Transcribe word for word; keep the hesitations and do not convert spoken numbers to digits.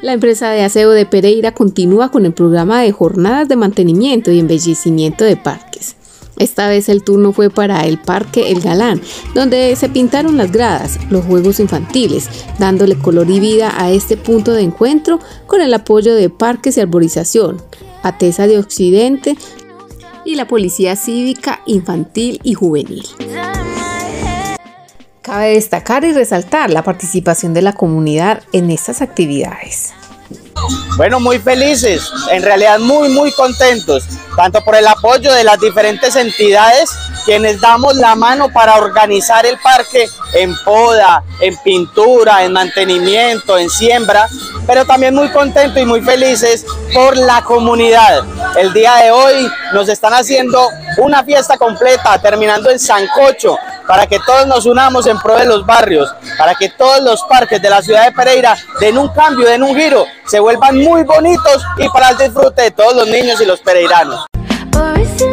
La empresa de aseo de Pereira continúa con el programa de jornadas de mantenimiento y embellecimiento de parques. Esta vez el turno fue para el Parque El Galán, donde se pintaron las gradas, los juegos infantiles, dándole color y vida a este punto de encuentro con el apoyo de Parques y Arborización, ATESA de Occidente y la Policía Cívica Infantil y Juvenil. Cabe destacar y resaltar la participación de la comunidad en estas actividades. Bueno, muy felices, en realidad muy muy contentos, tanto por el apoyo de las diferentes entidades quienes damos la mano para organizar el parque en poda, en pintura, en mantenimiento, en siembra, pero también muy contentos y muy felices por la comunidad. El día de hoy nos están haciendo una fiesta completa, terminando en sancocho, para que todos nos unamos en pro de los barrios, para que todos los parques de la ciudad de Pereira den un cambio, den un giro, se vuelvan muy bonitos y para el disfrute de todos los niños y los pereiranos.